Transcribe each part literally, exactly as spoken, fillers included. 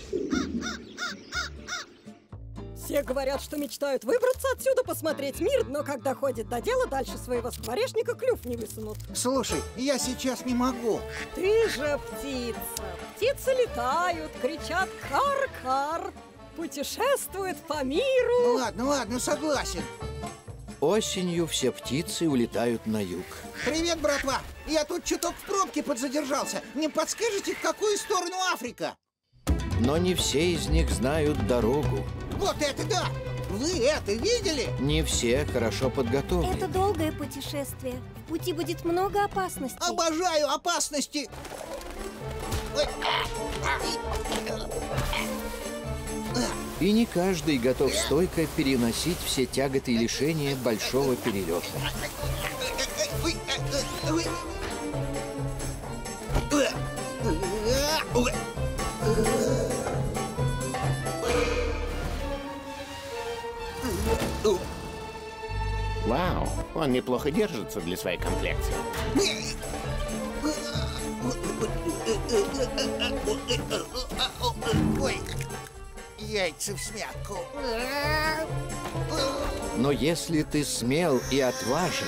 Все говорят, что мечтают выбраться отсюда, посмотреть мир, но когда ходит до дела, дальше своего скворечника клюв не высунут. Слушай, я сейчас не могу. Ты же птица. Птицы летают, кричат «кар-кар», путешествуют по миру. Ну ладно, ладно, согласен. Осенью все птицы улетают на юг. Привет, братва! Я тут чуток в пробке подзадержался. Не подскажете, в какую сторону Африка? Но не все из них знают дорогу. Вот это да! Вы это видели? Не все хорошо подготовлены. Это долгое путешествие. В пути будет много опасностей. Обожаю опасности! Ой. И не каждый готов стойко переносить все тяготы и лишения большого перелета. Вау, он неплохо держится для своей комплекции. Ой, яйца в смятку. Но если ты смел и отважен,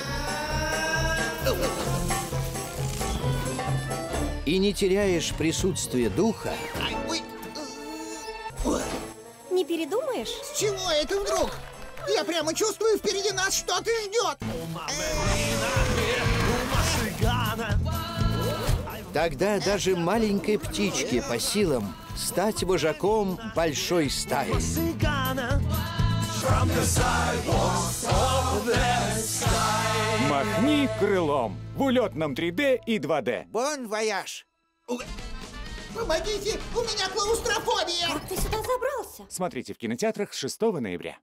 и не теряешь присутствие духа, Не передумаешь? с чего это вдруг? Я прямо чувствую, впереди нас что-то ждет. тогда даже маленькой птичке по силам стать вожаком большой стаи. Махни крылом в улетном три дэ и два дэ. Бон вояж. Помогите, у меня клаустрофобия. Как ты сюда забрался? Смотрите в кинотеатрах с шестого ноября.